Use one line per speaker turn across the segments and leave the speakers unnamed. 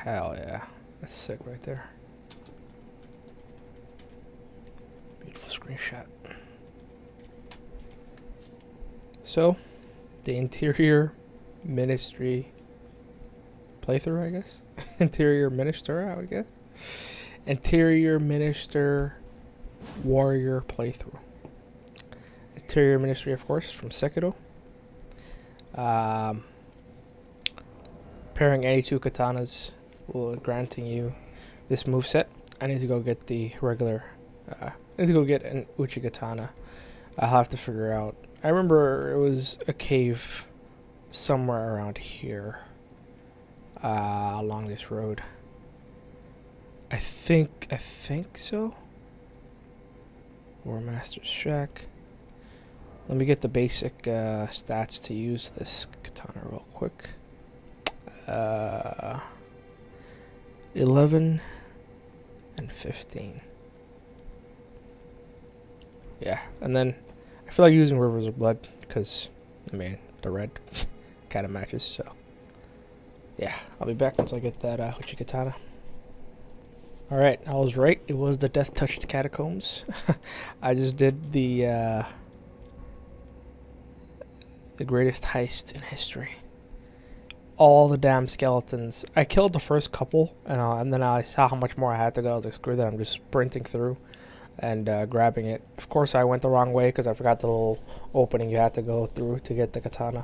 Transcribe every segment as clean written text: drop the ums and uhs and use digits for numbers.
Hell yeah. That's sick right there. Beautiful screenshot. So, the interior ministry playthrough, I guess. Interior minister, I would guess. Interior minister warrior playthrough. Interior ministry, of course, from Sekiro. Pairing any two katanas will granting you this moveset. I need to go get the regular. I need to go get an Uchi katana. I'll have to figure out. I remember it was a cave somewhere around here, along this road. I think so. War Master's Shack. Let me get the basic stats to use this katana real quick. 11 and 15. Yeah, and then I feel like using Rivers of Blood because, I mean, the red kind of matches, so yeah, I'll be back once I get that Uchi katana. Alright, I was right. It was the Death Touched Catacombs. I just did the greatest heist in history. All the damn skeletons. I killed the first couple, and then I saw how much more I had to go. I was like, screw that, I'm just sprinting through and grabbing it. Of course, I went the wrong way because I forgot the little opening you had to go through to get the katana.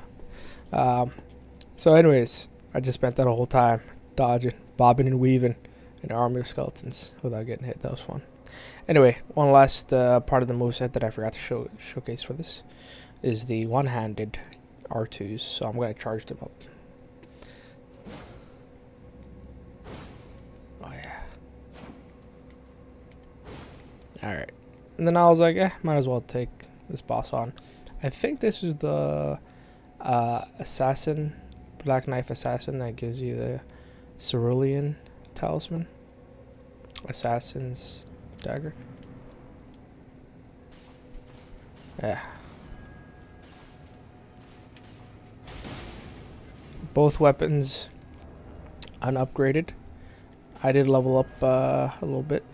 So anyways, I just spent that whole time dodging, bobbing and weaving an army of skeletons without getting hit. That was fun. Anyway, one last part of the moveset that I forgot to showcase for this is the one-handed R2s, so I'm going to charge them up. Oh yeah. Alright. And then I was like, might as well take this boss on. I think this is the assassin, Black Knife Assassin that gives you the Cerulean Talisman. Assassin's Dagger. Yeah. Both weapons unupgraded. I did level up a little bit.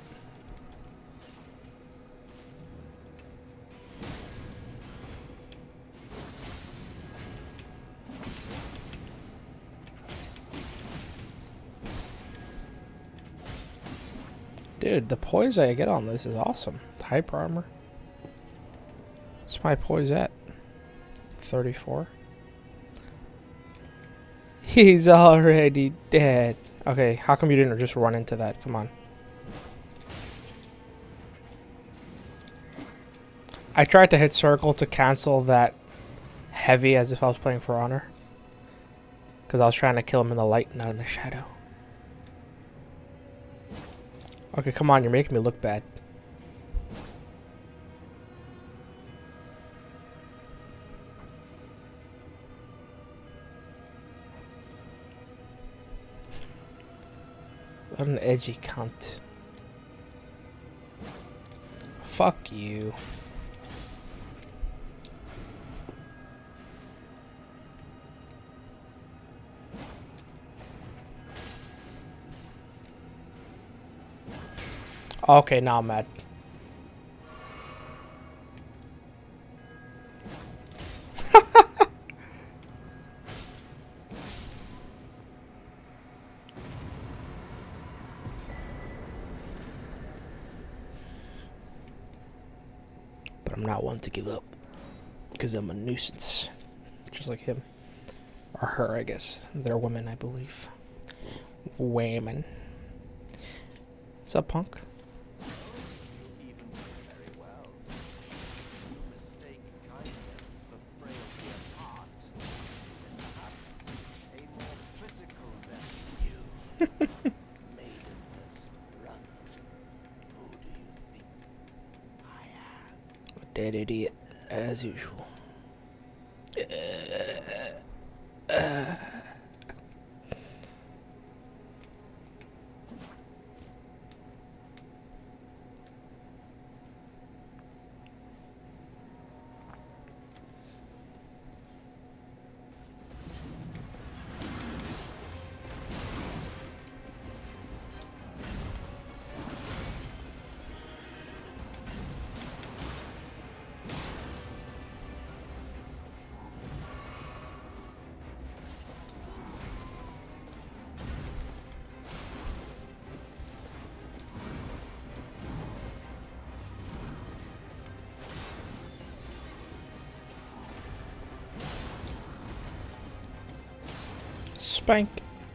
Dude, the poise I get on this is awesome. The hyper armor. What's my poise at? 34. He's already dead. Okay, how come you didn't just run into that? Come on. I tried to hit circle to cancel that heavy as if I was playing For Honor. Because I was trying to kill him in the light, not in the shadow. Okay, come on, you're making me look bad. What an edgy cunt. Fuck you. Okay, now I'm mad. But I'm not one to give up. Because I'm a nuisance. Just like him. Or her, I guess. They're women, I believe. Women. What's up, punk? Dead idiot, as usual. Spank.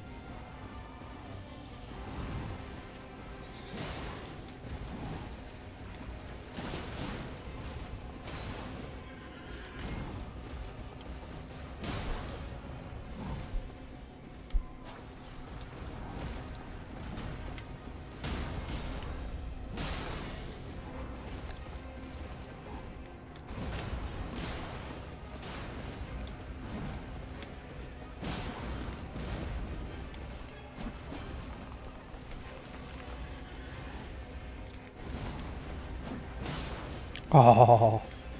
Oh.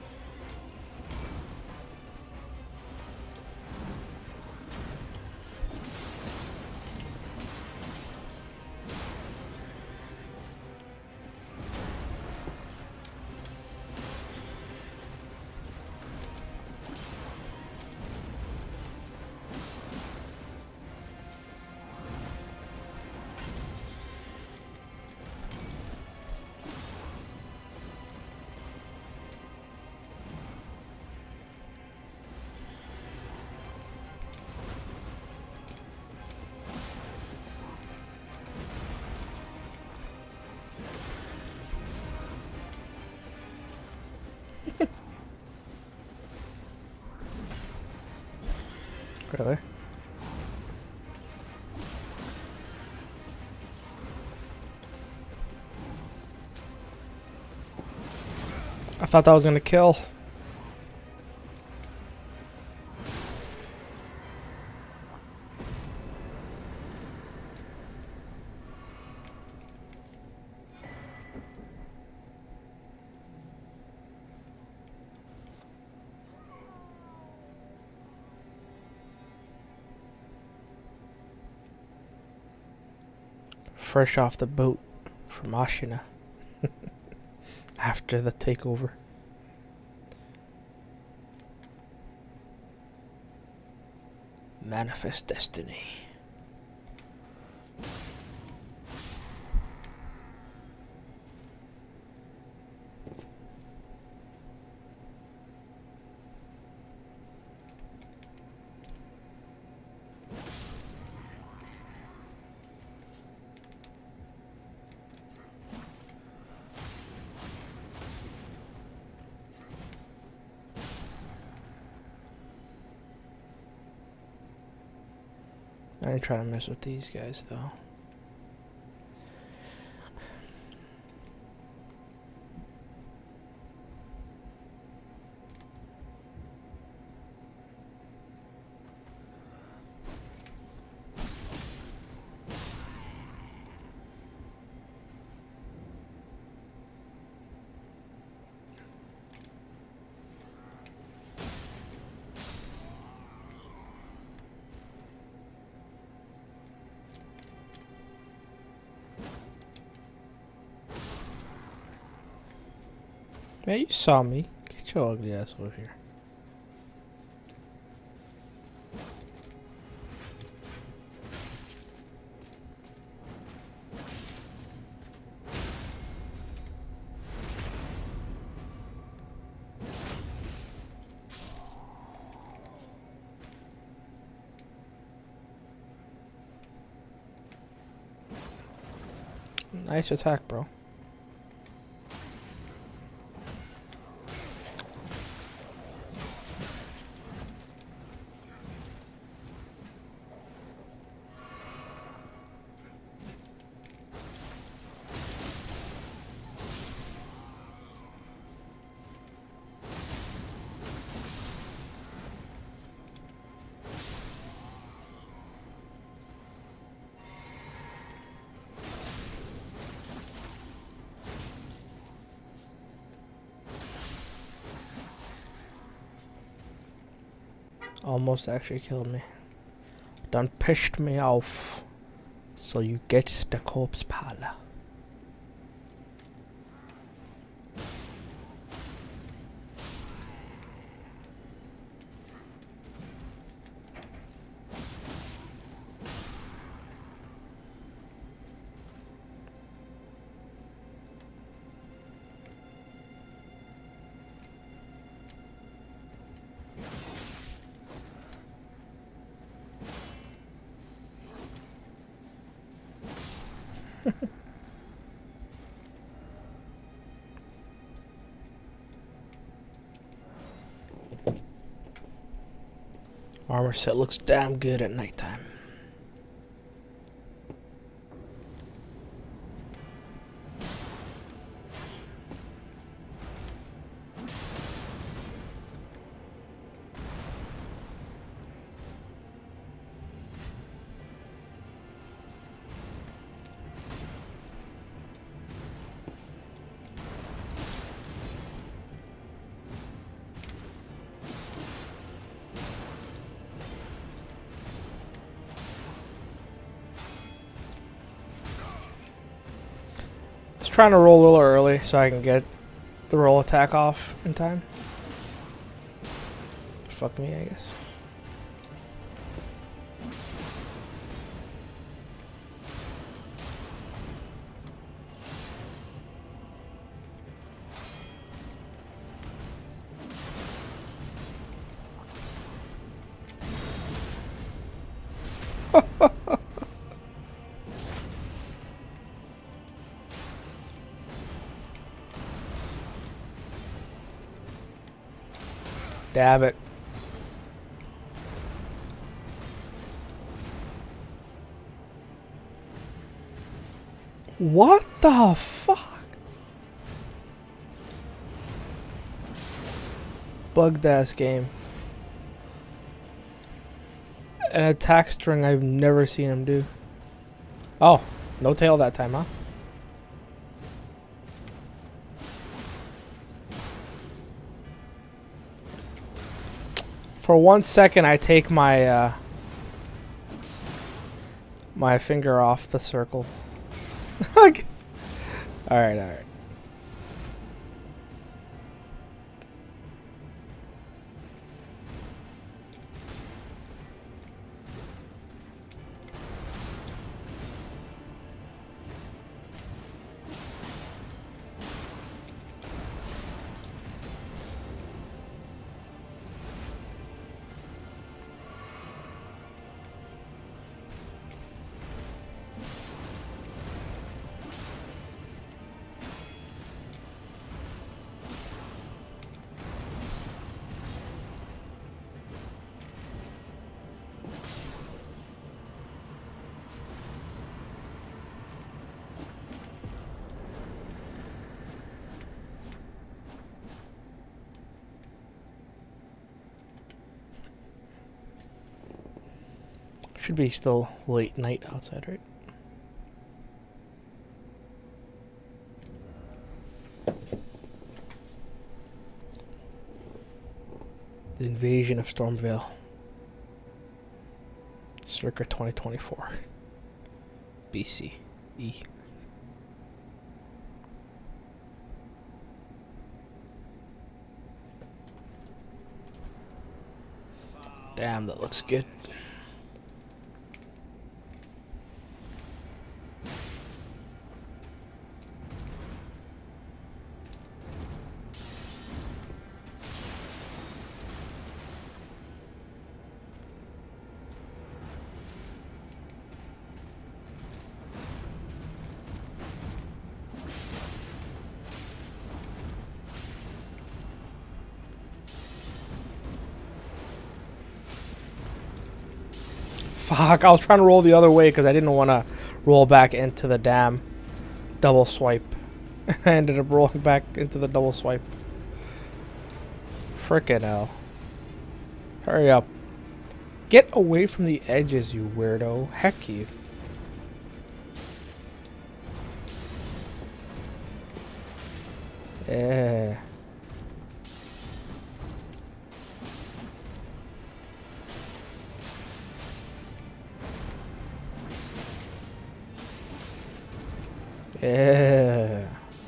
Really? I thought that was gonna kill. Fresh off the boat from Ashina after the takeover. Manifest destiny. I ain't trying to mess with these guys though. Man, you saw me. Get your ugly ass over here. Nice attack, bro. Almost actually killed me. Done pissed me off. So you get the corpse pala. Armor set looks damn good at nighttime. Trying to roll a little early so I can get the roll attack off in time. Fuck me, I guess. Damn it. What the fuck? Bugged ass game. An attack string I've never seen him do. Oh, no tail that time, huh? For 1 second, I take my my finger off the circle. Alright, alright. Should be still late night outside, right? The invasion of Stormvale. Circa 2024. BC. E. Damn, that looks good. Fuck, I was trying to roll the other way because I didn't want to roll back into the damn double swipe. I ended up rolling back into the double swipe. Frickin' hell. Hurry up. Get away from the edges, you weirdo. Heck you. Yeah. Yeah.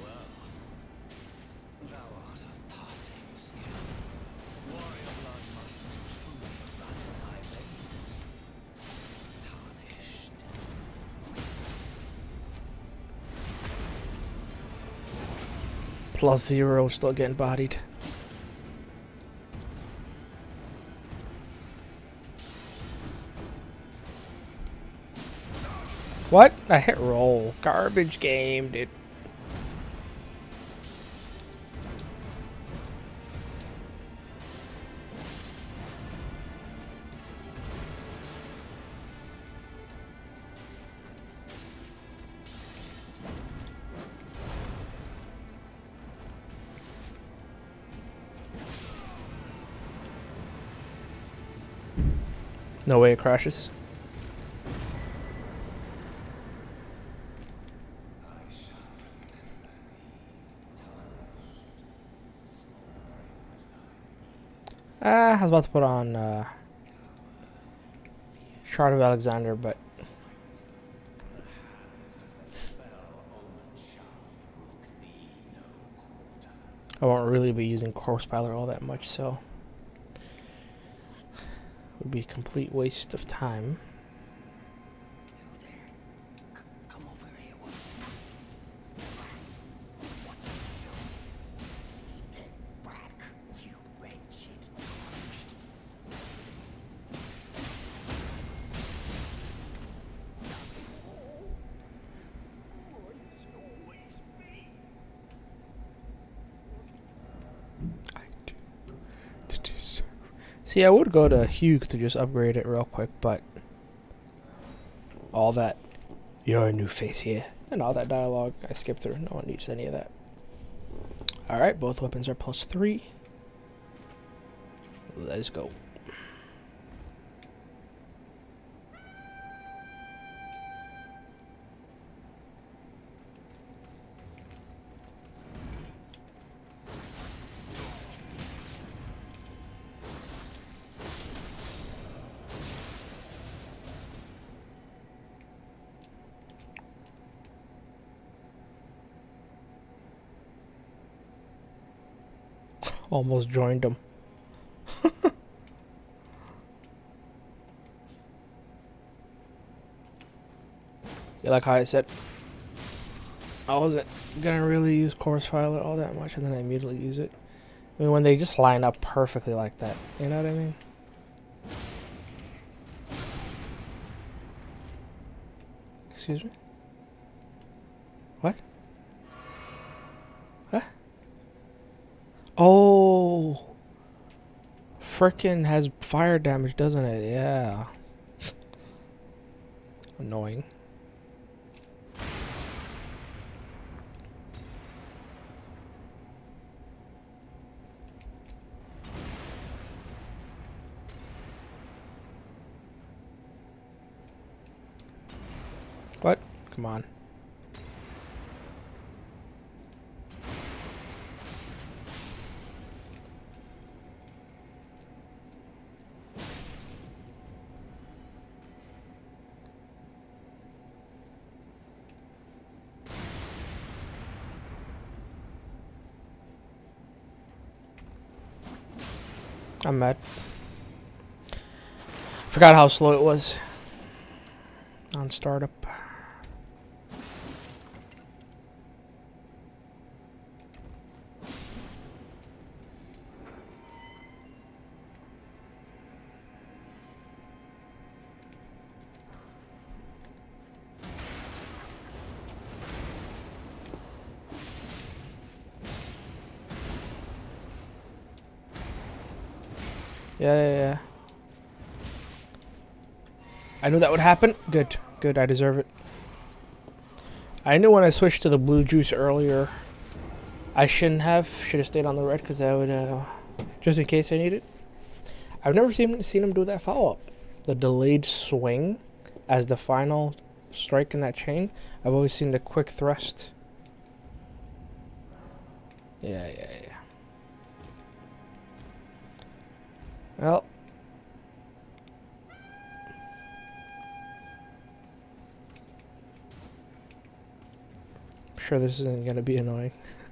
+0, still getting bodied. What? I hit roll. Garbage game, dude. No way it crashes. I was about to put on Shard of Alexander, but I won't really be using Corpse Piler all that much, so it would be a complete waste of time. See, I would go to Hugh to just upgrade it real quick, but all that, you're a new face here, and all that dialogue, I skipped through. No one needs any of that. Alright, both weapons are +3. Let's go. Almost joined them. Yeah, like how I said, I wasn't gonna really use Corpse Piler all that much, and then I immediately use it. I mean, when they just line up perfectly like that, you know what I mean? Excuse me? What? Huh? Oh! Frickin' has fire damage, doesn't it? Yeah. Annoying. What? Come on. I'm mad. Forgot how slow it was on startup. Yeah. I knew that would happen. Good. Good. I deserve it. I knew when I switched to the blue juice earlier, I shouldn't have. Should have stayed on the red because I would, just in case I need it. I've never seen him do that follow-up. The delayed swing as the final strike in that chain. I've always seen the quick thrust. Yeah. Well. I'm sure this isn't going to be annoying.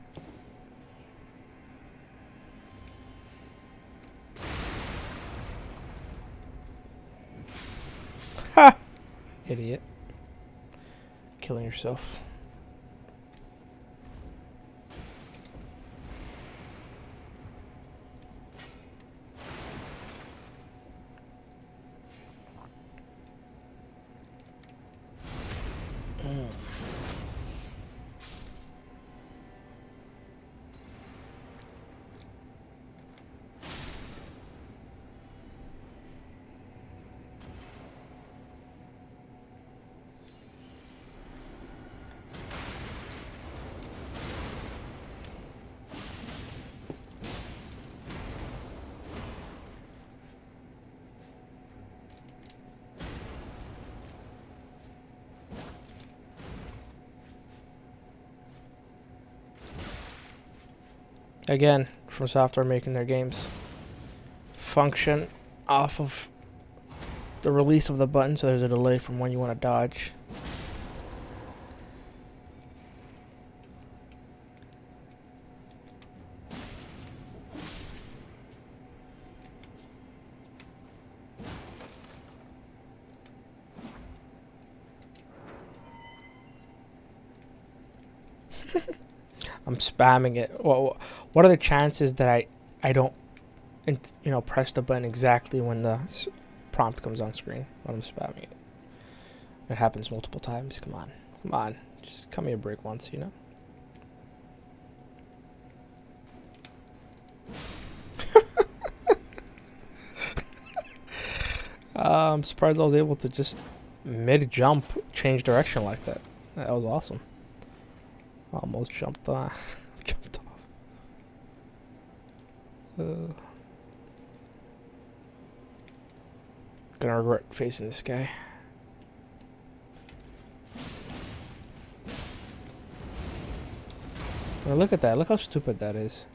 Ha! Idiot. Killing yourself. Again, from Software making their games function off of the release of the button, so there's a delay from when you want to dodge. I'm spamming it. What are the chances that I don't, press the button exactly when the prompt comes on screen when I'm spamming it? It happens multiple times. Come on, come on, just cut me a break once, you know. I'm surprised I was able to just mid-jump change direction like that. That was awesome. Almost jumped jumped off. Gonna regret facing this guy. Now look at that. Look how stupid that is.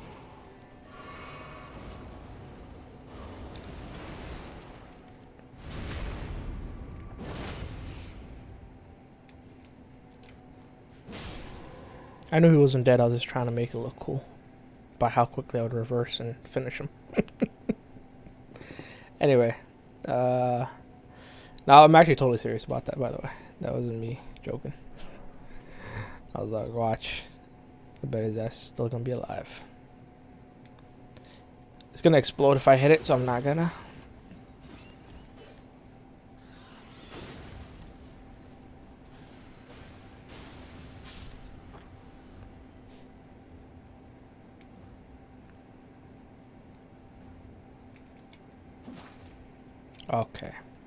I knew he wasn't dead. I was just trying to make it look cool by how quickly I would reverse and finish him. Anyway, now I'm actually totally serious about that, by the way. That wasn't me joking. I was like, watch. I bet his ass is still gonna be alive. It's gonna explode if I hit it, so I'm not gonna. Okay.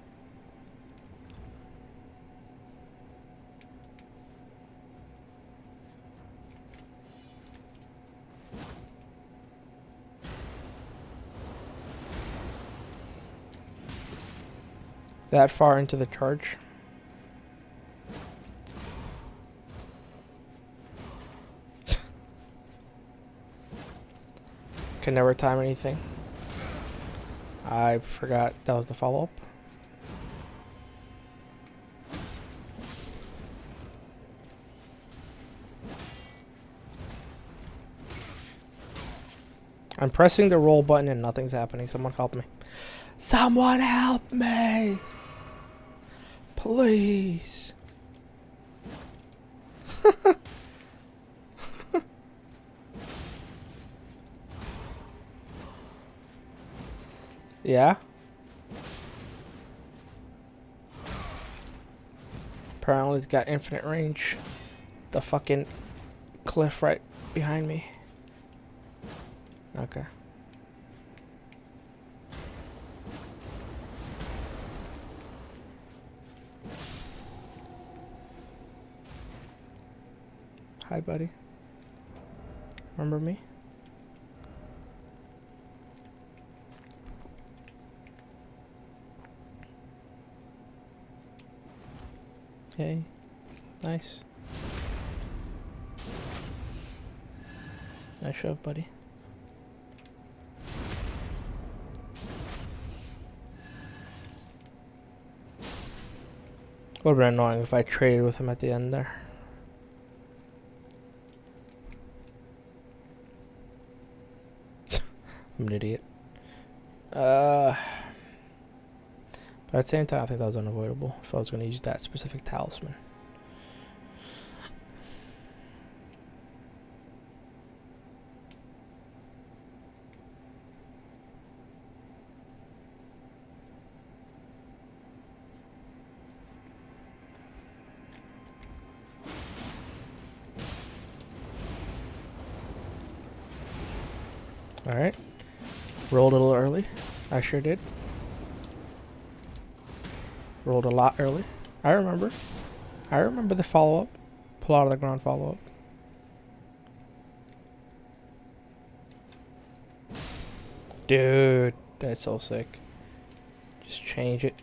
That far into the charge. Can never time anything. I forgot that was the follow-up. I'm pressing the roll button and nothing's happening. Someone help me. Someone help me! Please. Yeah? Apparently it's got infinite range. The fucking cliff right behind me. Okay. Hi, buddy. Remember me? Hey. Nice. Nice shove, buddy. Would have been annoying if I traded with him at the end there. I'm an idiot. But at the same time, I think that was unavoidable if I was going to use that specific talisman. Alright. Rolled a little early. I sure did. Rolled a lot early. I remember. I remember the follow-up. Pull out of the ground follow-up. Dude, that's so sick. Just change it.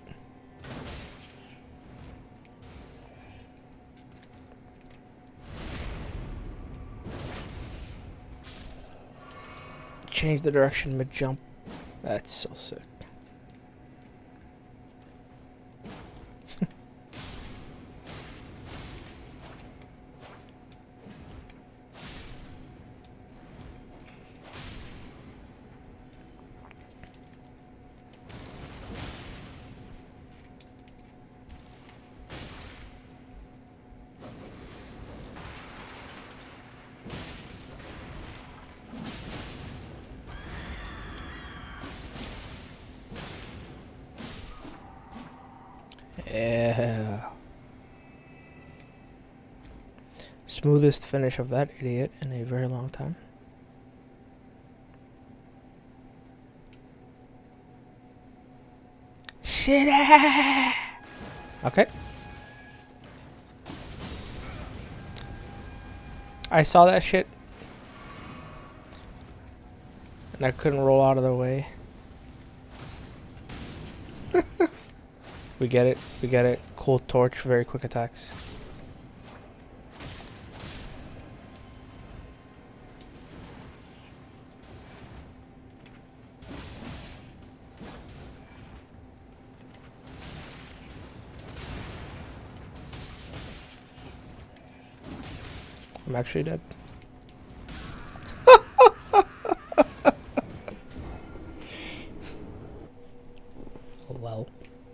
change the direction mid-jump. That's so sick. Yeah. Smoothest finish of that idiot in a very long time. Shit. Okay. I saw that shit. And I couldn't roll out of the way. We get it. We get it. Cool torch, very quick attacks. I'm actually dead. Well.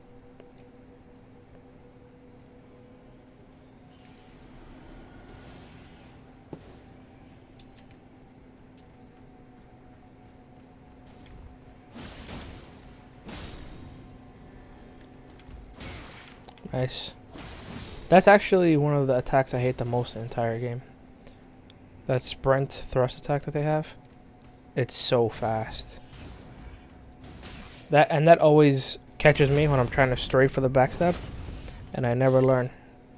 Nice. That's actually one of the attacks I hate the most in the entire game. That sprint thrust attack that they have. It's so fast. That always catches me when I'm trying to stray for the backstab. And I never learn.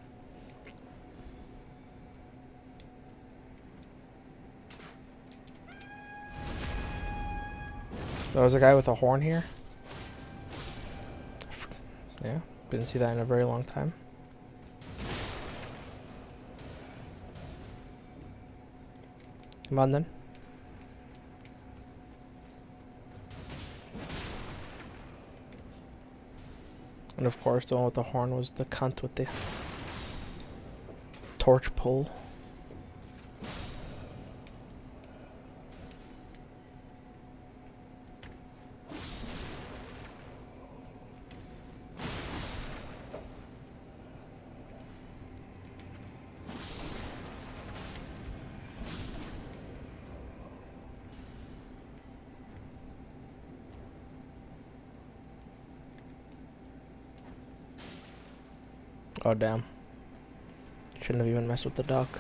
There was a guy with a horn here. Yeah, didn't see that in a very long time. Come on then. And of course the one with the horn was the cunt with the torch pole. Oh damn. Shouldn't have even messed with the dog.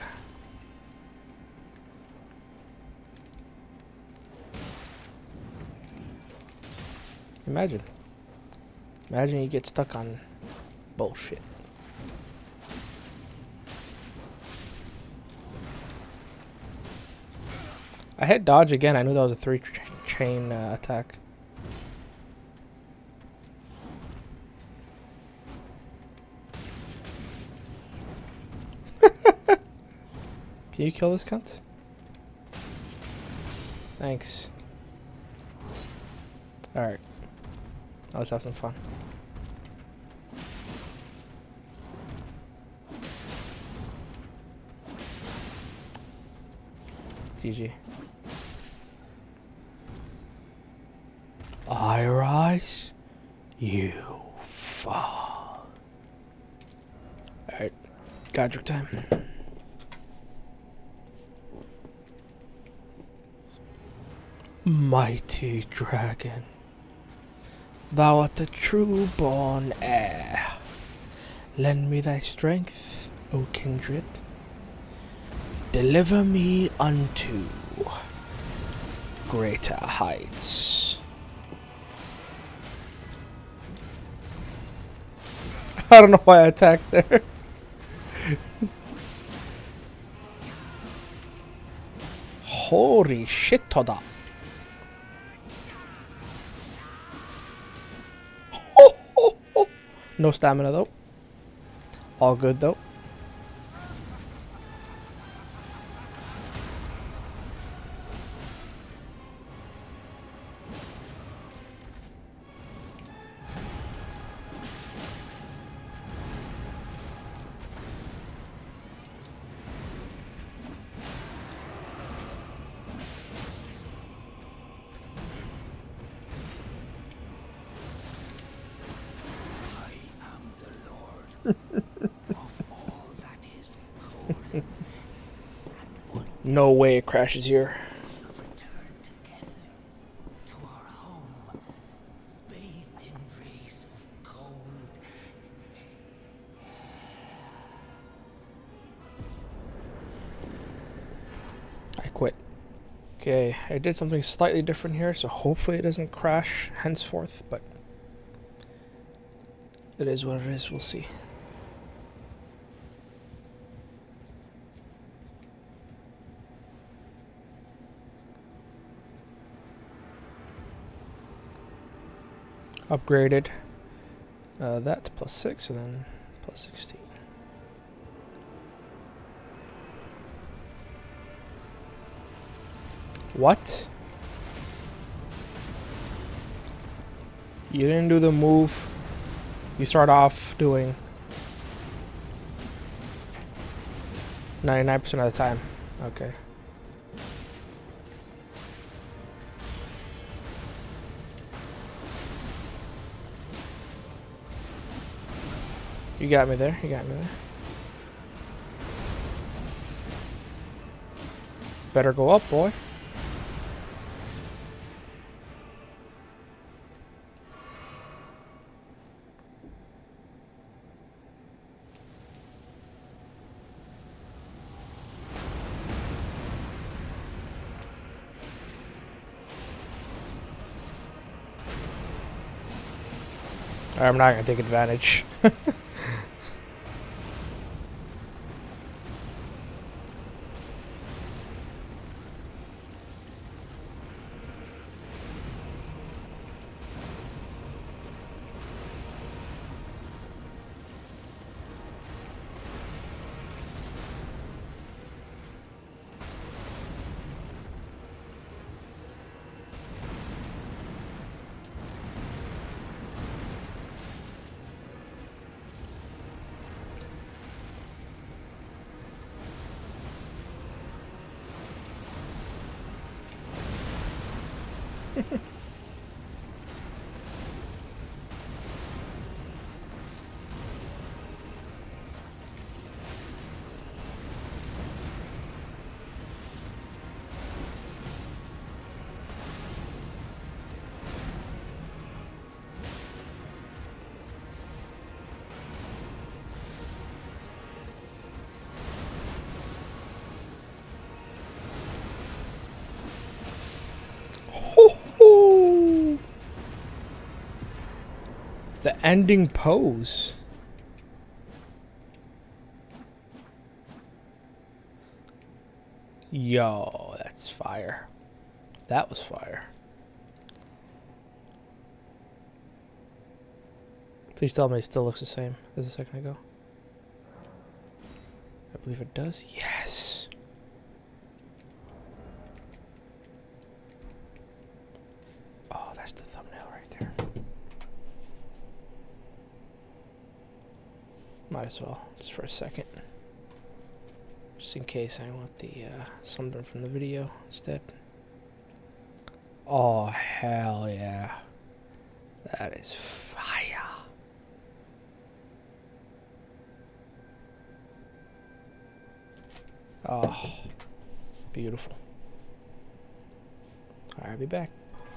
Imagine. Imagine you get stuck on bullshit. I hit dodge again. I knew that was a 3-chain attack. Can you kill this cunt? Thanks. Alright. Let's have some fun. GG. I rise, you fall. Alright. Godric time. Mighty dragon, thou art the true born heir. Lend me thy strength, O kindred. Deliver me unto greater heights. I don't know why I attacked there. Holy shit, Toda. No stamina though. All good though.
of all that is golden and would
No way it crashes here.
return together to our home, bathed in rays of gold.
I quit. Okay, I did something slightly different here, so hopefully it doesn't crash henceforth, but it is what it is, we'll see. Upgraded that to +6 and then +16. What? You didn't do the move you start off doing 99% of the time. Okay. You got me there. You got me there. Better go up, boy. I'm not gonna take advantage. The ending pose. Yo, that's fire. That was fire. Please tell me it still looks the same as a second ago. I believe it does. Yes. Oh, that's the thumbnail right there. Might as well, just for a second. Just in case I want the something from the video instead. Oh, hell yeah. That is fire. Oh, beautiful. Alright, I'll be back.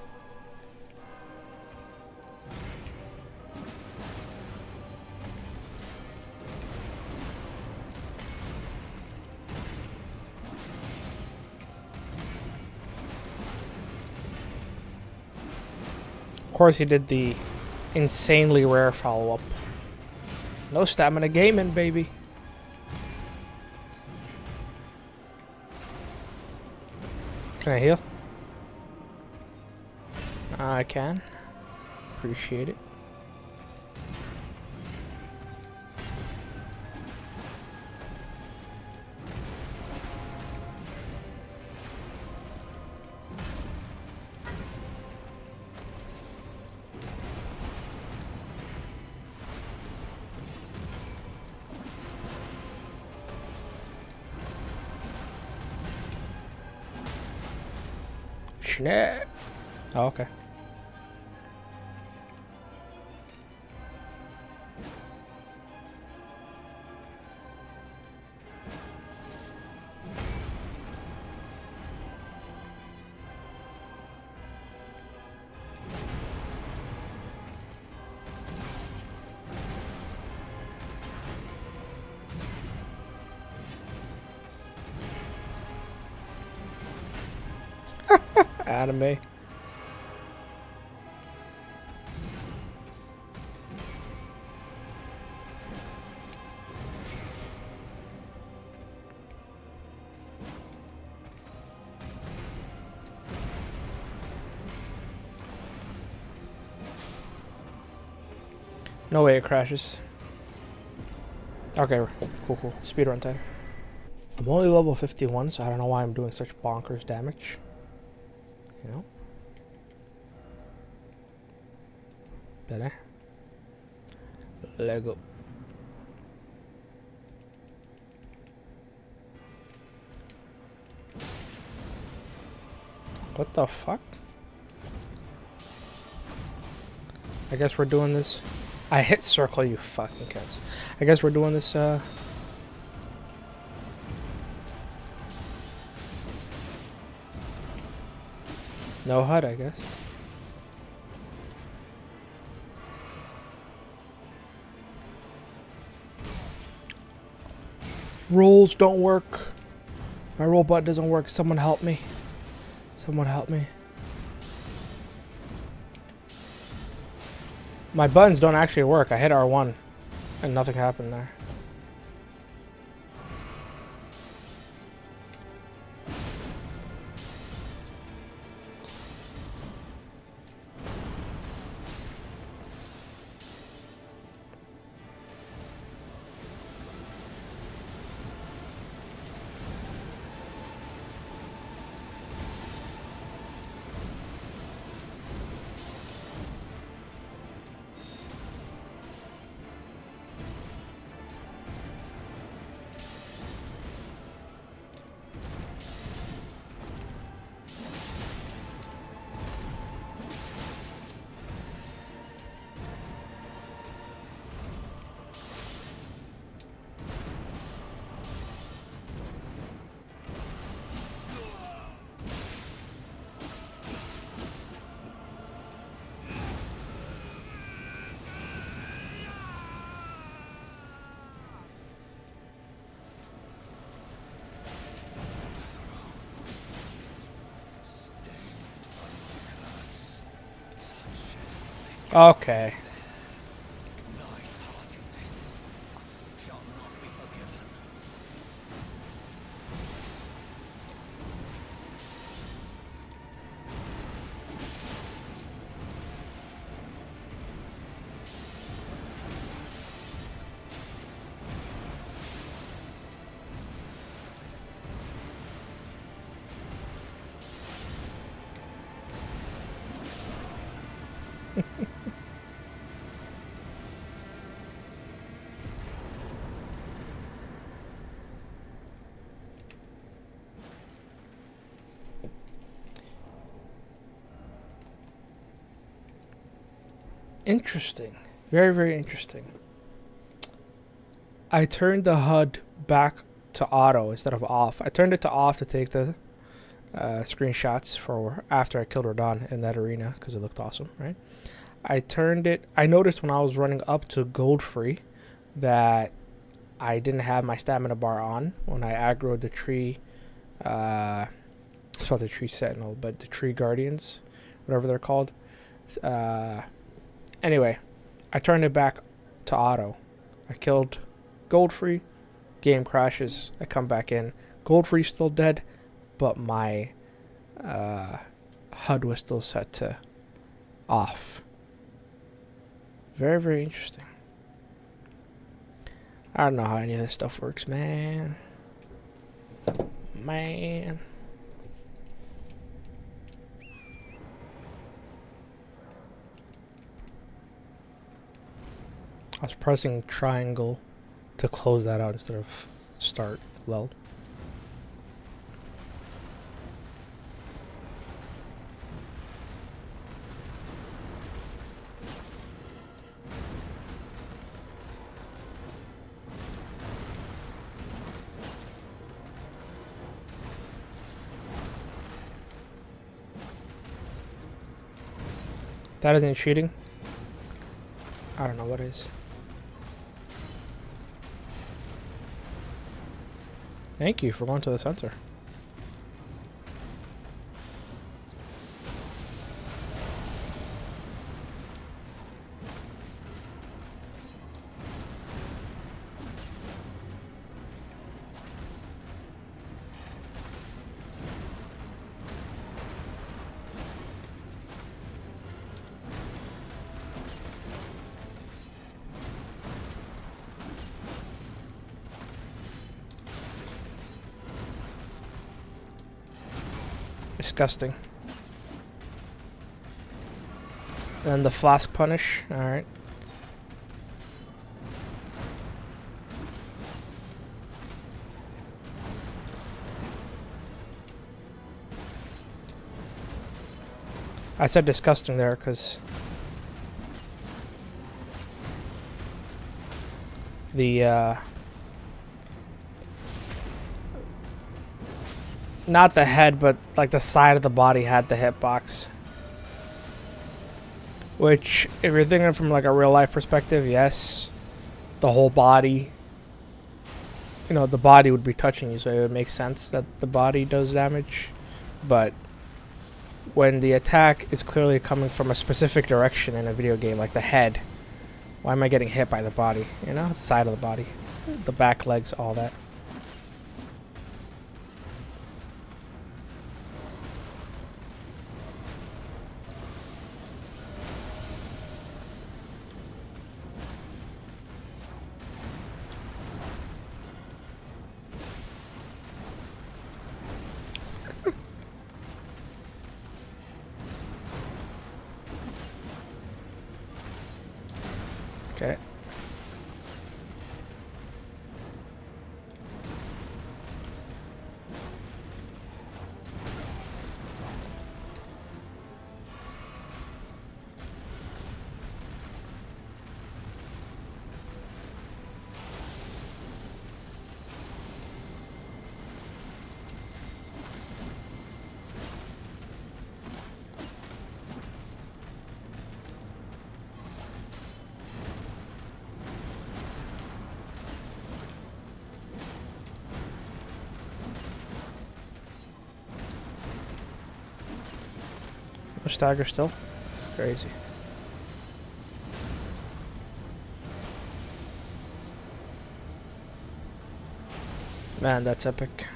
Of course, he did the insanely rare follow-up. No stamina gaming, baby. Can I heal? I can. Appreciate it. Snap. Oh, okay. Anime. No way it crashes. Okay, cool. Speedrun time. I'm only level 51, so I don't know why I'm doing such bonkers damage. You know? Did I? Lego. What the fuck? I guess we're doing this. I hit circle, you fucking cats. I guess we're doing this, no HUD, I guess. Rolls don't work. My roll button doesn't work. Someone help me. Someone help me. My buttons don't actually work. I hit R1 and nothing happened there. Okay. Interesting. Very, very interesting. I turned the HUD back to auto instead of off. I turned it to off to take the screenshots for after I killed Radahn in that arena because it looked awesome, right? I turned it. I noticed when I was running up to gold free that I didn't have my stamina bar on when I aggroed the tree. It's not the tree sentinel, but the tree guardians, whatever they're called. Anyway, I turned it back to auto. I killed Goldfree. Game crashes. I come back in. Goldfree's still dead, but my HUD was still set to off. Very, very interesting. I don't know how any of this stuff works, man. Man. I was pressing triangle to close that out instead of start. Lol. That isn't cheating. I don't know what is. Thank you for going to the center. Disgusting. And the flask punish. Alright. I said disgusting there because the not the head, but like the side of the body had the hitbox. Which, if you're thinking from like a real life perspective, yes, the whole body, you know, the body would be touching you, so it would make sense that the body does damage. But when the attack is clearly coming from a specific direction in a video game, like the head, why am I getting hit by the body? You know, the side of the body, the back legs, all that. Okay. No stagger still? It's crazy. Man, that's epic.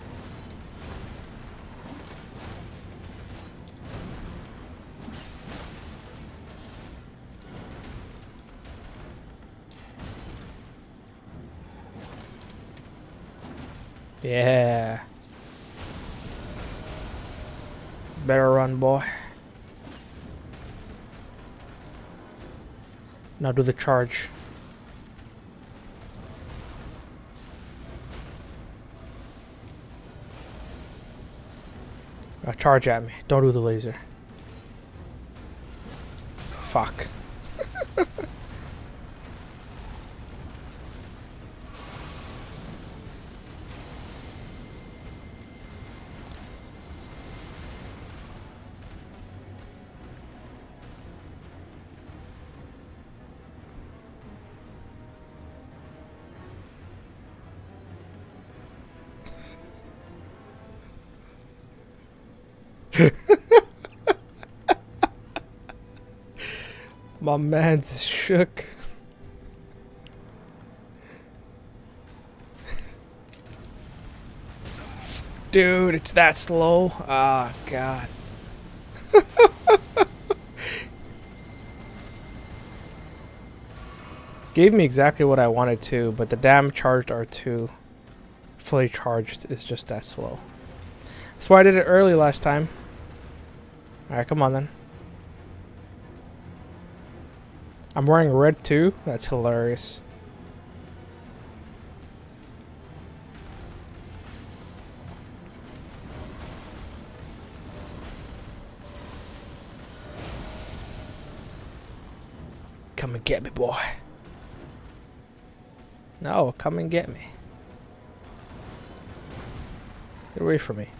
Yeah. Better run, boy. Now do the charge. Charge at me. Don't do the laser. Fuck. My man's shook. Dude, it's that slow. Ah, oh, God. Gave me exactly what I wanted to, but the damn charged R2 fully charged is just that slow. That's why I did it early last time. Alright, come on then. I'm wearing red too? That's hilarious. Come and get me, boy. No, come and get me. Get away from me.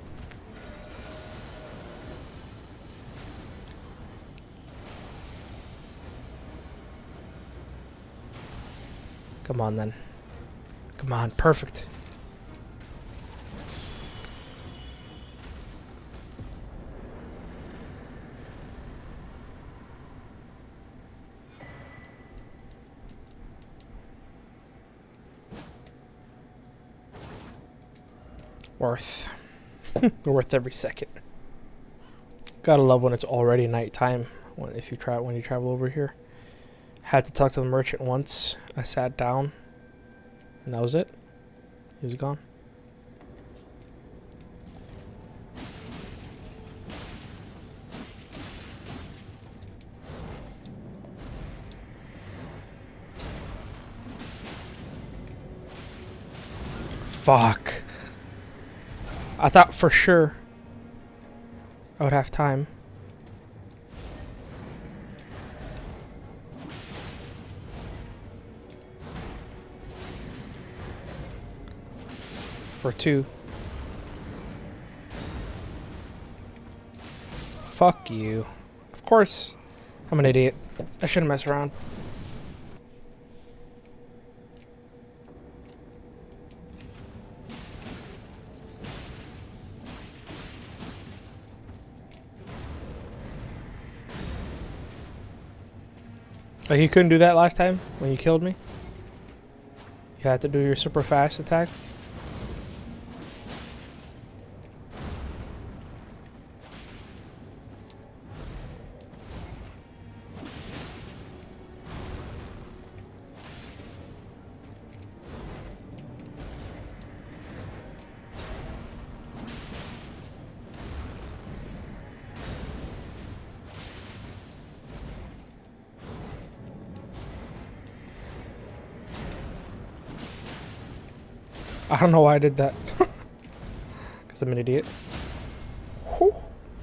Come on then. Come on, perfect. Worth. Worth every second. Gotta love when it's already nighttime when you travel over here. Had to talk to the merchant once. I sat down and that was it. He was gone. Fuck. I thought for sure I would have time. For 2. Fuck you. Of course. I'm an idiot. I shouldn't mess around. Like you couldn't do that last time when you killed me? You had to do your super fast attack? I don't know why I did that. Because I'm an idiot. Whew.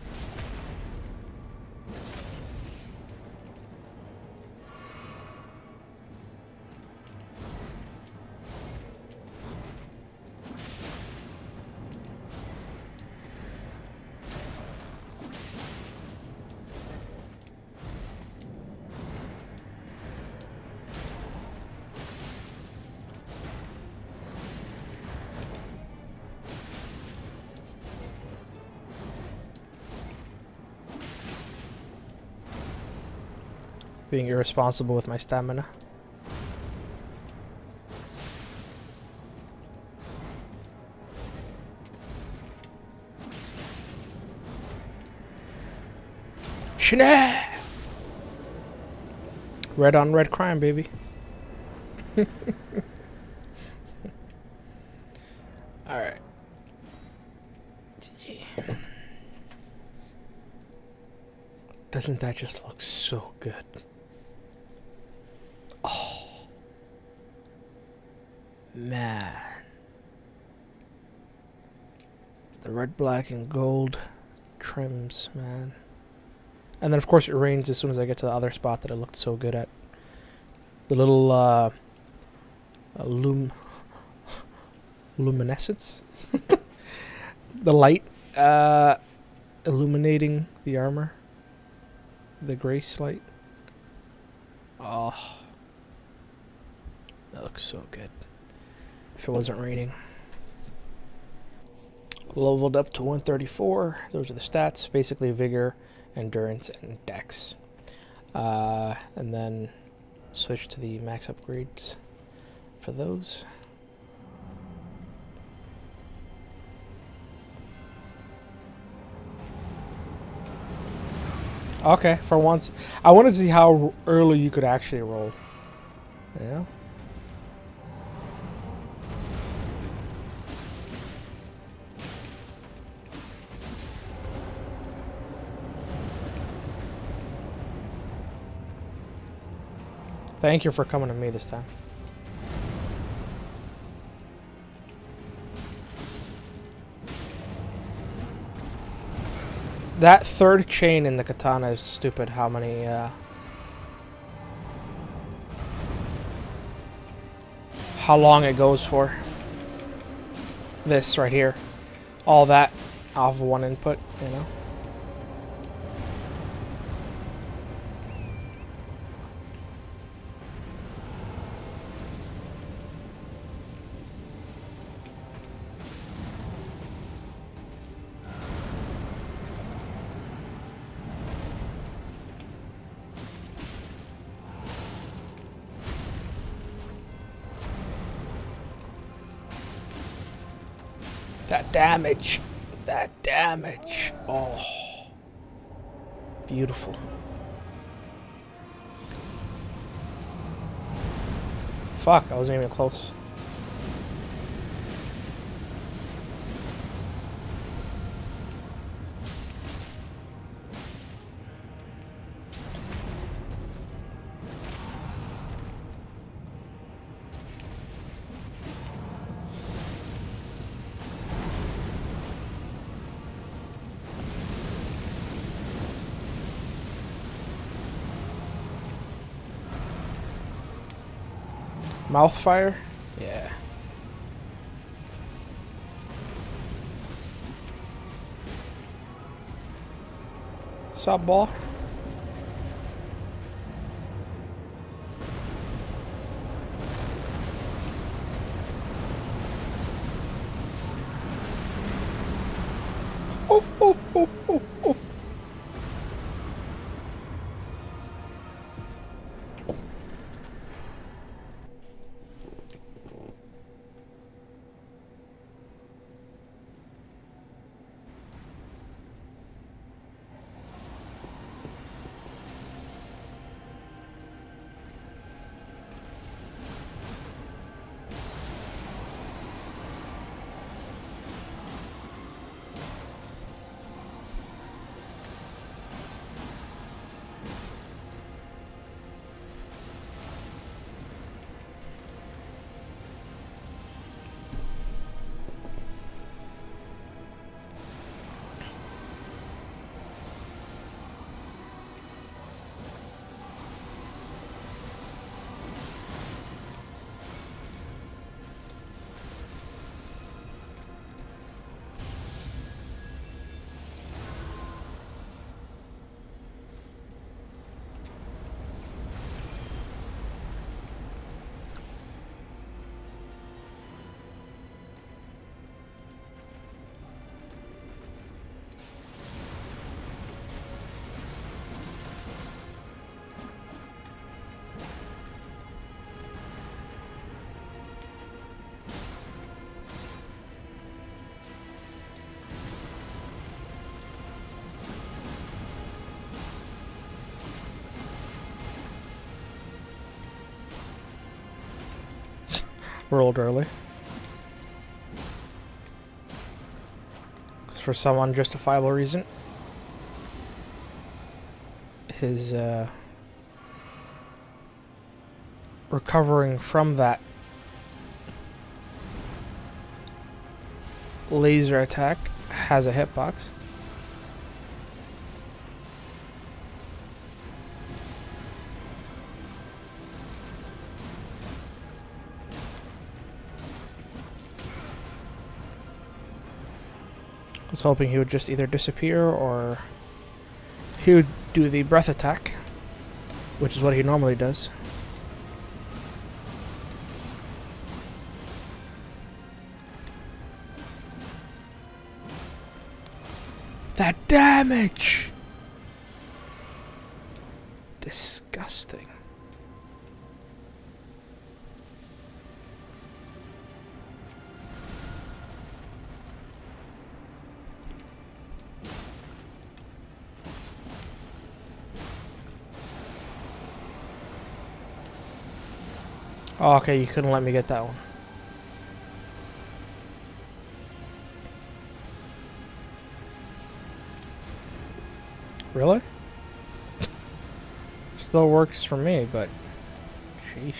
Being irresponsible with my stamina. Shana! Red on red crime, baby. Alright. Doesn't that just look so good? Man, the red, black, and gold trims, man. And then of course it rains as soon as I get to the other spot that I looked so good at. The little luminescence, the light illuminating the armor, the grace light. Oh, that looks so good. If it wasn't raining. Leveled up to 134. Those are the stats. Basically vigor, endurance, and dex. And then switch to the max upgrades for those. Okay, for once. I wanted to see how early you could actually roll. Yeah. Thank you for coming to me this time. That third chain in the katana is stupid. How many, how long it goes for. This right here. All that off of one input, you know? That damage. That damage. Oh. Beautiful. Fuck, I wasn't even close. Mouth fire? Yeah. Sup, ball? Oh, oh, oh, oh, oh. Rolled early. Because for some unjustifiable reason, his recovering from that laser attack has a hitbox. I was hoping he would just either disappear or he would do the breath attack, which is what he normally does. That damage! Disgusting. Oh, okay, you couldn't let me get that one. Really? Still works for me, but sheesh.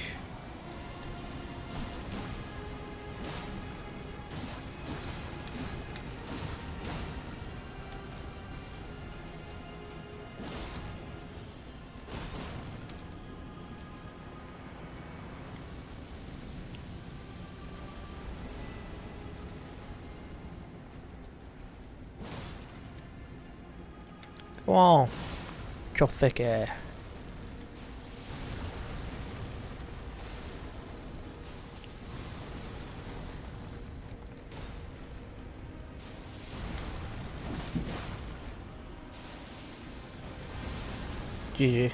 Come on. Get your thick air. GG.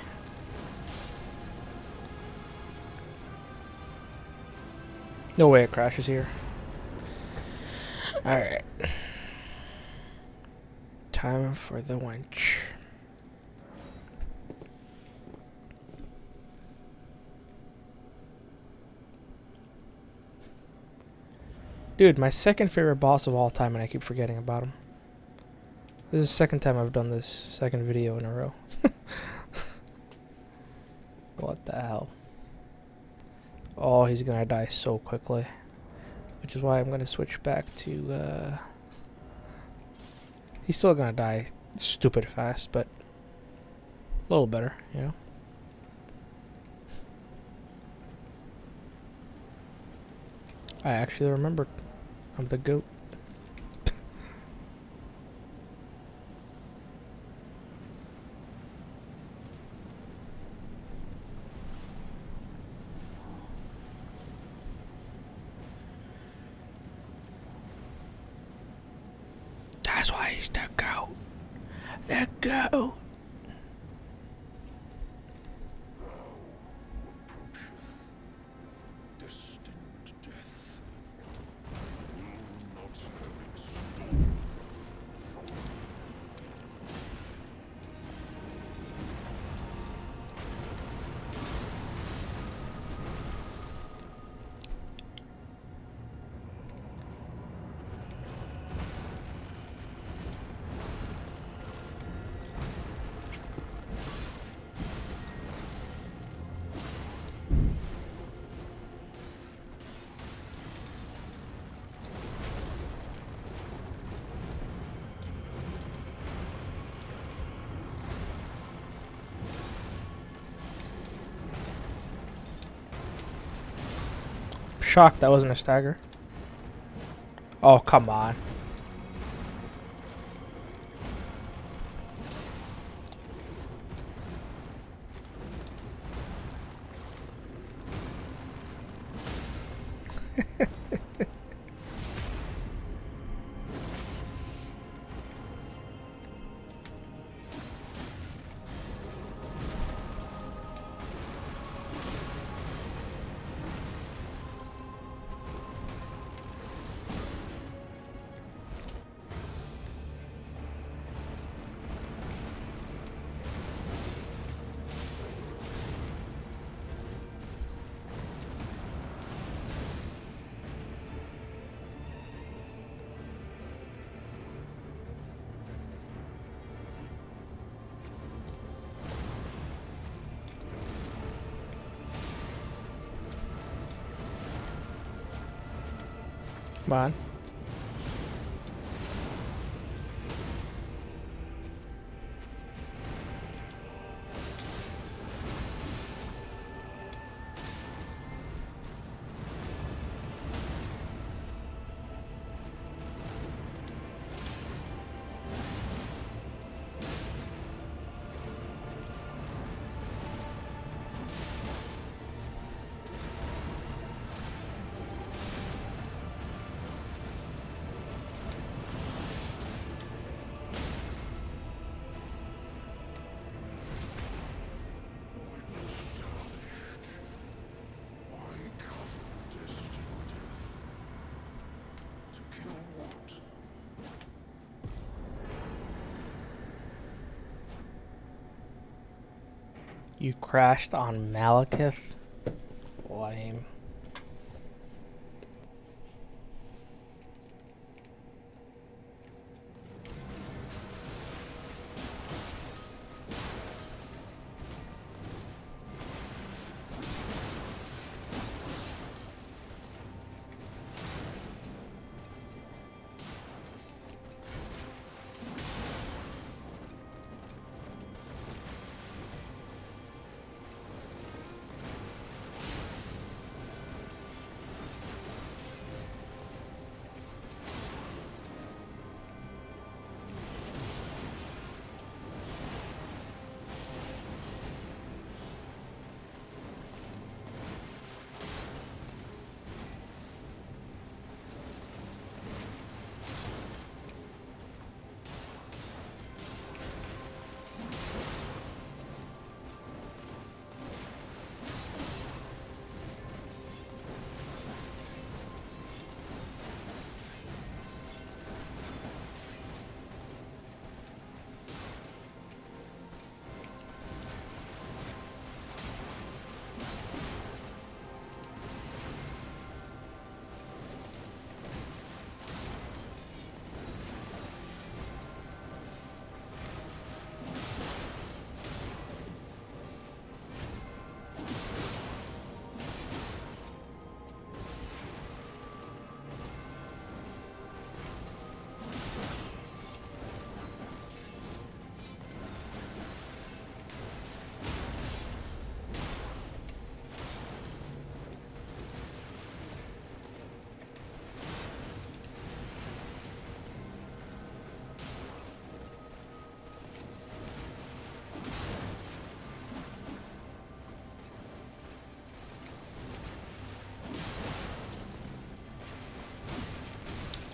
No way it crashes here. Alright. Time for the wench. Dude, my second favorite boss of all time, and I keep forgetting about him. This is the second time I've done this second video in a row. What the hell? Oh, he's gonna die so quickly. Which is why I'm gonna switch back to, he's still gonna die stupid fast, but a little better, you know? I actually remembered. I'm the goat. That's why he's the goat. The goat.
Approacheth destined death. Will not have it stolen from me again.
Shocked that wasn't a stagger. Oh, come on. Come on.
Why cover destined death? To kill what?
You crashed on Malekith? Lame.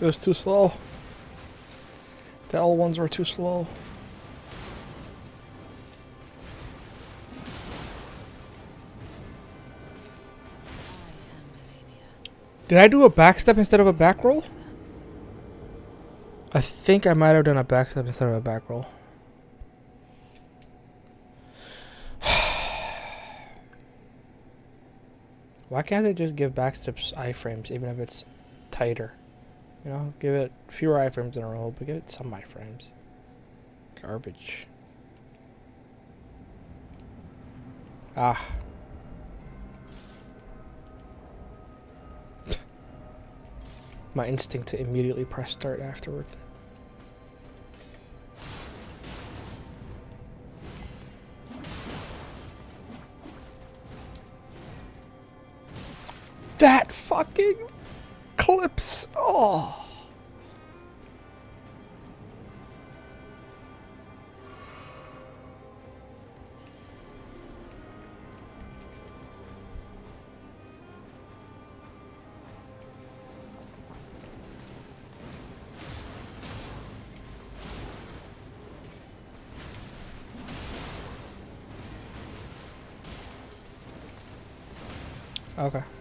It was too slow. The L ones were too slow. Did I do a backstep instead of a back roll? I think I might have done a backstep instead of a back roll. Why can't they just give backsteps iframes even if it's tighter? You know, give it fewer iframes in a row, but give it some iframes. Garbage. Ah. My instinct to immediately press start afterward. That fucking clips. Oh. Okay.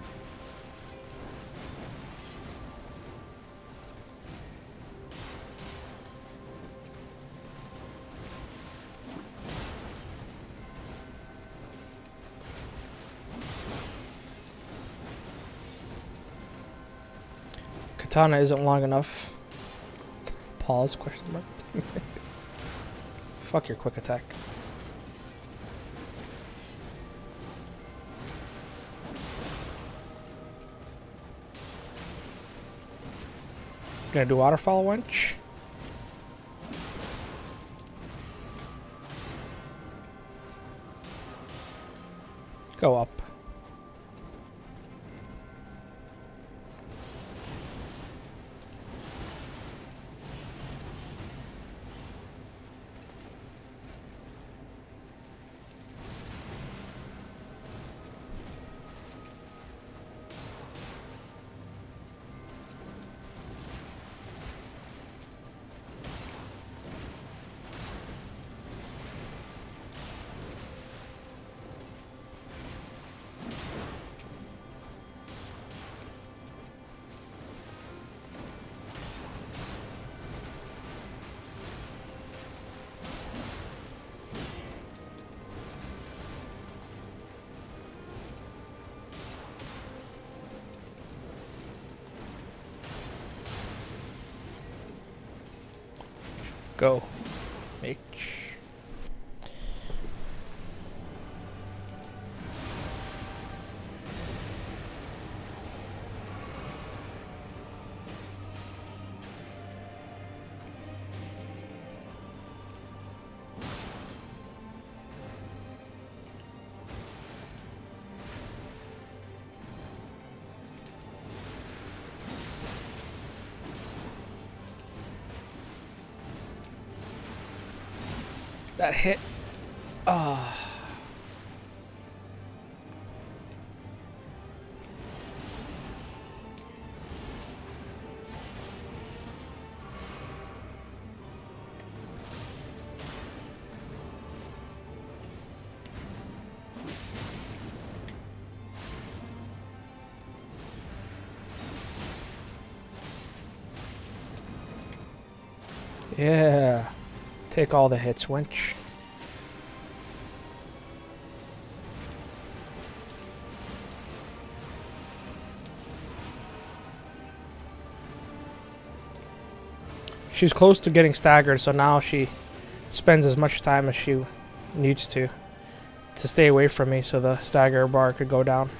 Katana isn't long enough. Pause, question mark. Fuck your quick attack. Gonna do waterfall wench. Go up. Go. H. That hit. Ah. Yeah. Take all the hits, wench. She's close to getting staggered, so now she spends as much time as she needs to stay away from me so the stagger bar could go down.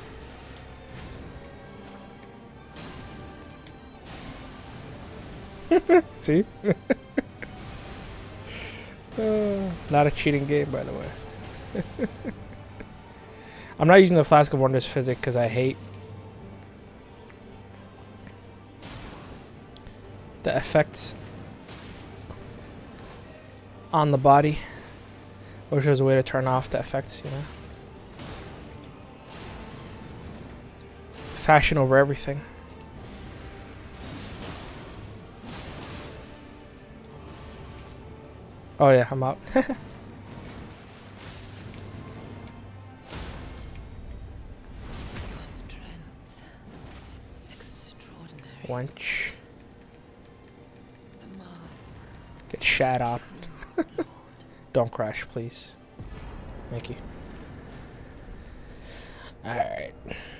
See? Not a cheating game, by the way. I'm not using the Flask of Wonders physic because I hate the effects on the body. I wish there was a way to turn off the effects, you know? Fashion over everything. Oh yeah, I'm out.
Your strength. Extraordinary.
Wench.
The mark.
Get shat out.
Lord.
Don't crash, please. Thank you. Alright.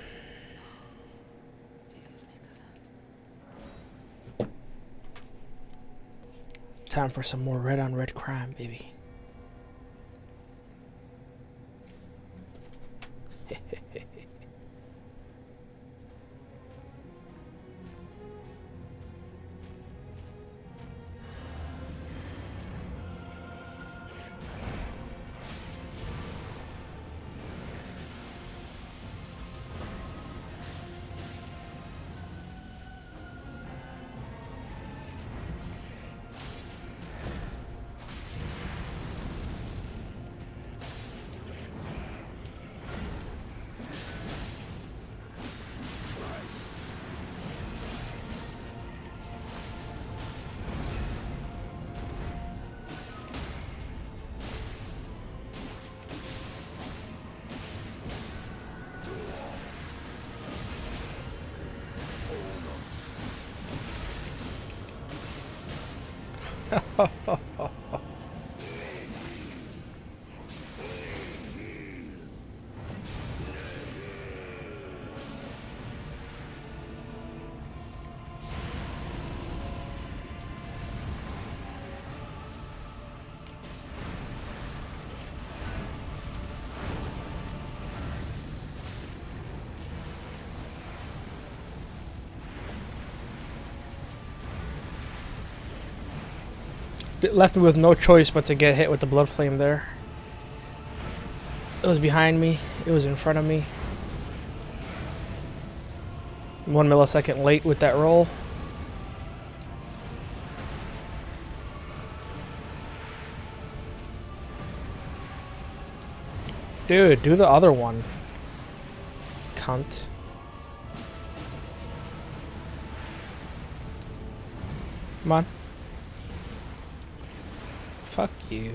Time for some more red on red crime, baby. It left me with no choice but to get hit with the blood flame there. It was behind me. It was in front of me. 1 millisecond late with that roll. Dude, do the other one. Cunt. Come on. Fuck you.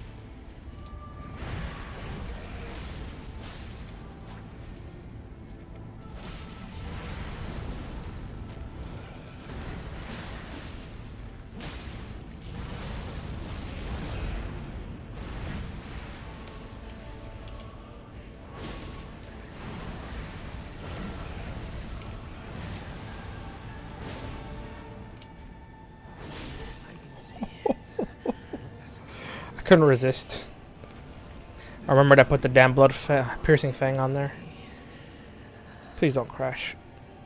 Couldn't resist. I remembered I put the damn blood piercing fang on there. Please don't crash.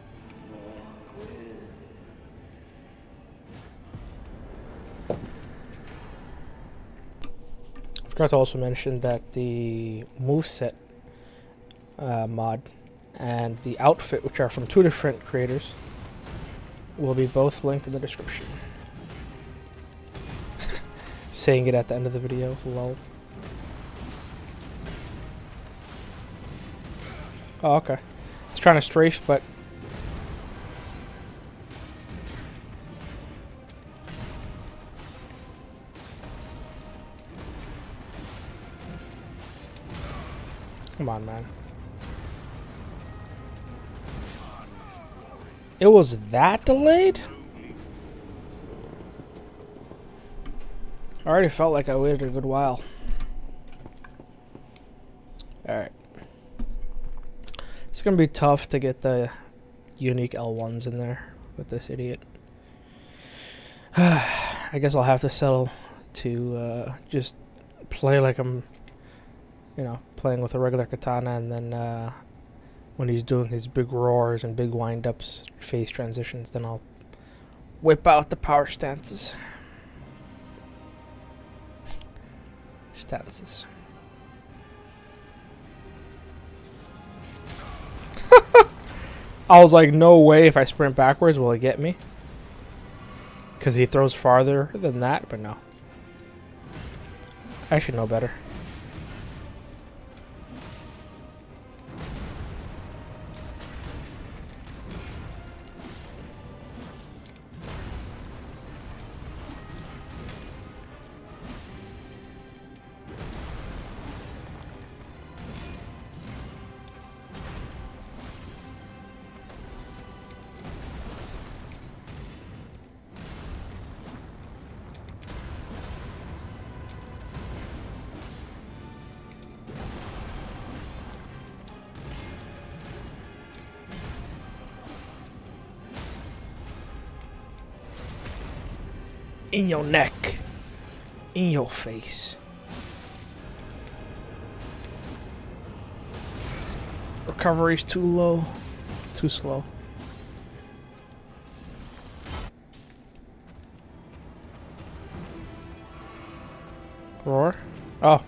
Forgot to also mention that the moveset mod and the outfit, which are from 2 different creators, will be both linked in the description. Saying it at the end of the video, lol. Oh, okay. It's trying to strafe, but... Come on, man. It was that delayed? I already felt like I waited a good while. Alright. It's gonna be tough to get the unique L1s in there with this idiot. I guess I'll have to settle to just play like I'm, you know, playing with a regular katana, and then when he's doing his big roars and big wind-ups, phase transitions, then I'll whip out the power stances. I was like, no way if I sprint backwards will it get me. Because he throws farther than that, but no. I should know better. In your neck. In your face. Recovery's too low. Too slow. Roar? Oh.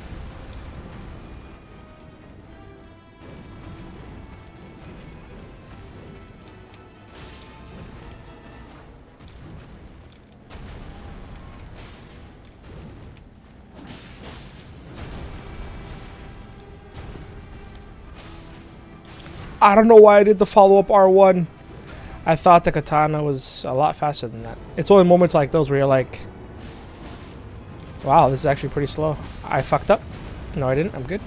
I don't know why I did the follow-up R1. I thought the katana was a lot faster than that. It's only moments like those where you're like, wow, this is actually pretty slow. I fucked up. No, I didn't. I'm good.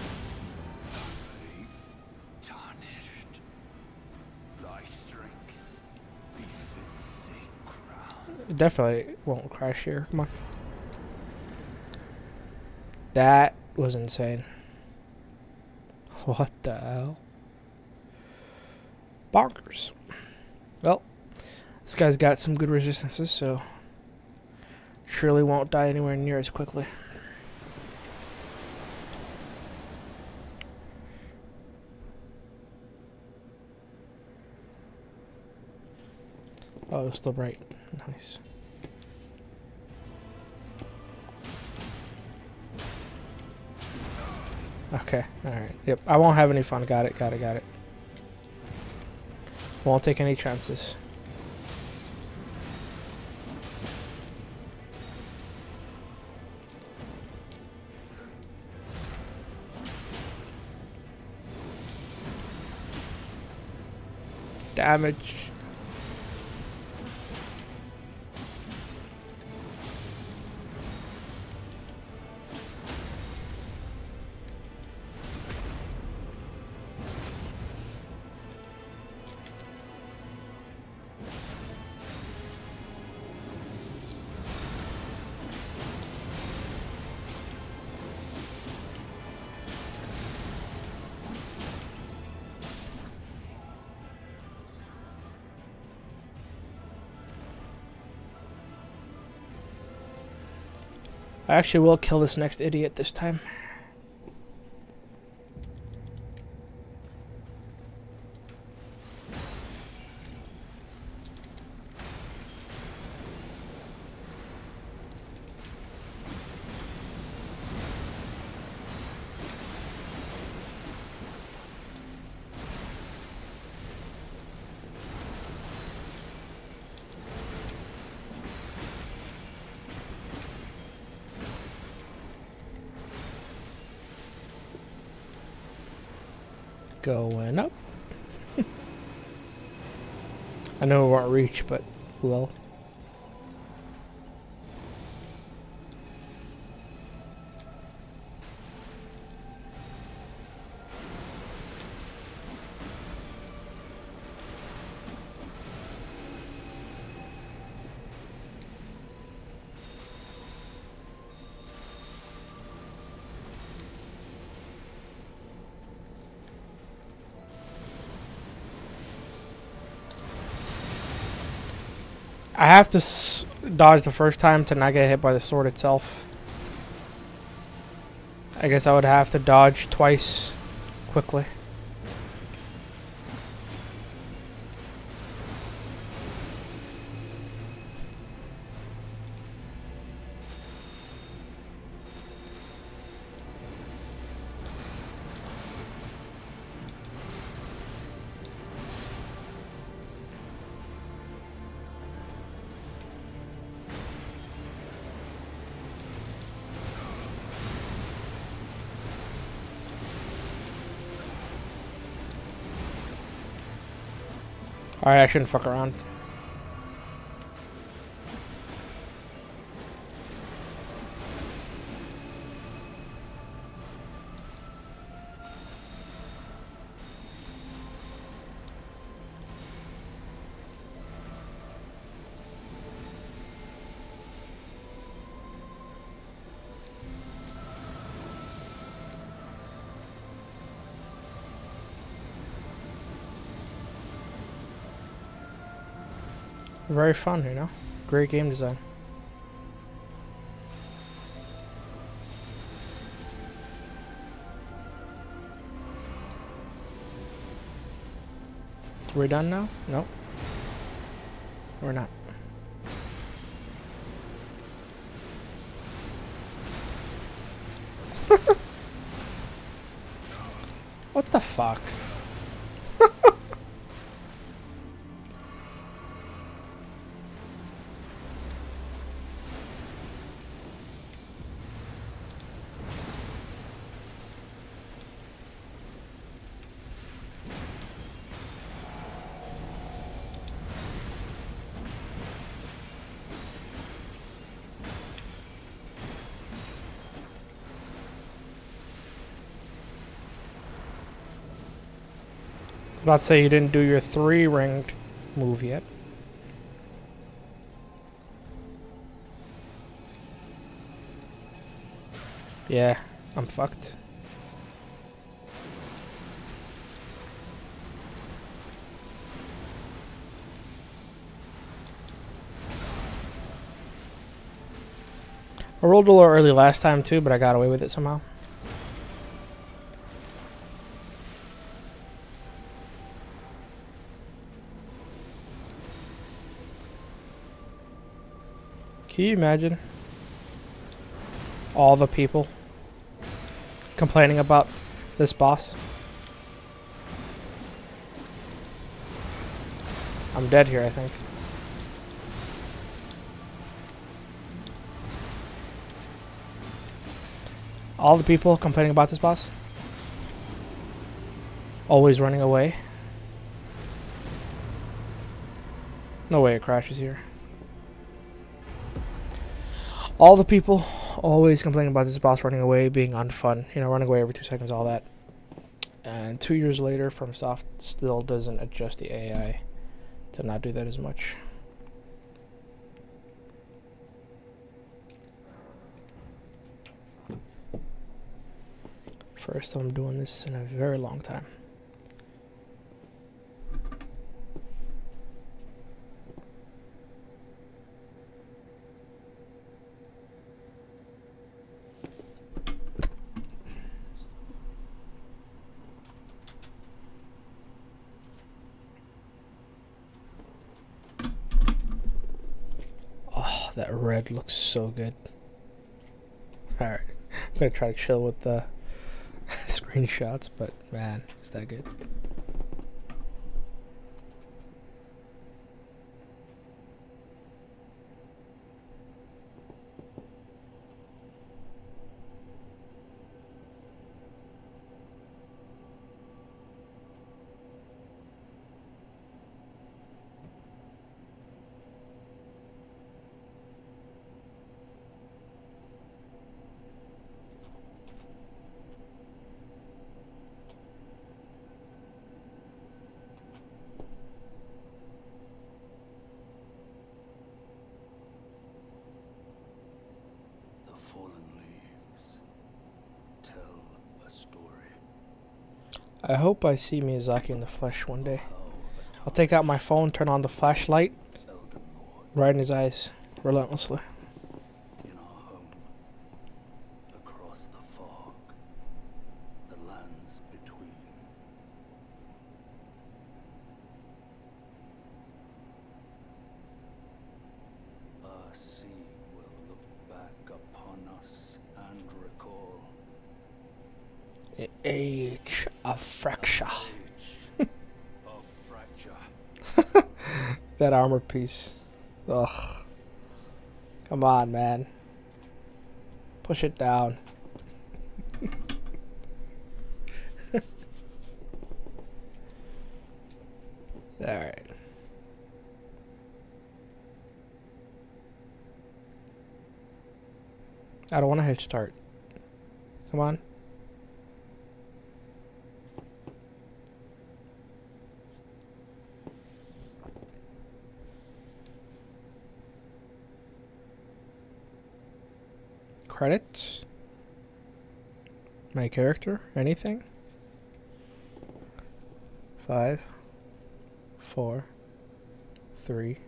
Tarnished. Thy strength befits a crown.
It definitely won't crash here. Come on. That was insane. What the hell? Bonkers. Well, this guy's got some good resistances, so surely won't die anywhere near as quickly. Oh, it's still bright. Nice. Okay, alright. Yep, I won't have any fun. Got it, got it, got it. Won't take any chances. Damage. I actually will kill this next idiot this time. Going up. I know it won't reach, but well. I have to dodge the first time to not get hit by the sword itself. I guess I would have to dodge twice quickly. Alright, I shouldn't fuck around. Very fun, you know? Great game design. We're done now? Nope. We're not. What the fuck? About to say you didn't do your 3-ringed move yet. Yeah, I'm fucked. I rolled a little early last time too, but I got away with it somehow. Can you imagine all the people complaining about this boss? I'm dead here, I think. All the people complaining about this boss. Always running away. No way it crashes here. All the people always complaining about this boss running away, being unfun. You know, running away every 2 seconds, all that. And 2 years later, FromSoft still doesn't adjust the AI to not do that as much. First time I'm doing this in a very long time. Oh, that red looks so good. Alright, I'm gonna try to chill with the screenshots, but man, is that good. I hope I see Miyazaki in the flesh one day. I'll take out my phone, turn on the flashlight, right in his eyes, relentlessly.
In our home, across the fog, the lands between. Our sea will look back upon us and recall.
The age of fracture.
Age of fracture.
That armor piece. Ugh. Come on, man. Push it down. Alright. I don't want to hit start. Come on. Credits? My character? Anything? 5, 4, 3.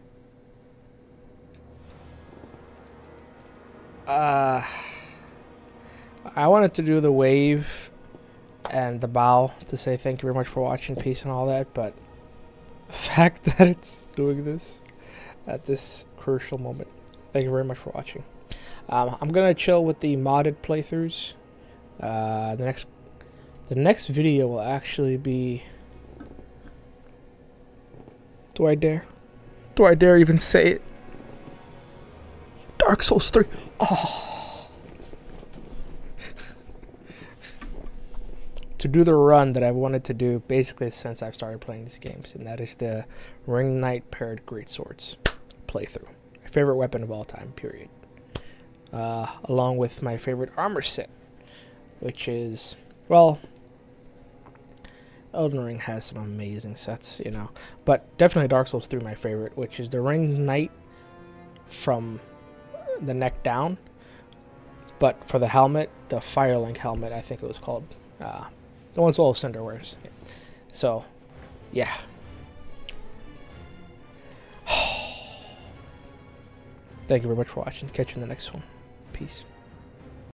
I wanted to do the wave and the bow to say thank you very much for watching, peace and all that, but The fact that it's doing this at this crucial moment. Thank you very much for watching. I'm gonna chill with the modded playthroughs. The next video will actually be. Do I dare? Do I dare even say it? Dark Souls 3. Oh. To do the run that I've wanted to do basically since I've started playing these games, and that is the Ring Knight Paired Greatswords playthrough. My favorite weapon of all time, period. Along with my favorite armor set, which is, well, Elden Ring has some amazing sets, you know, but definitely Dark Souls 3 my favorite, which is the Ring Knight from the neck down, but for the helmet, the Firelink helmet, I think it was called, the ones Wolf Cinder wears. So, yeah. Thank you very much for watching. Catch you in the next one. Peace.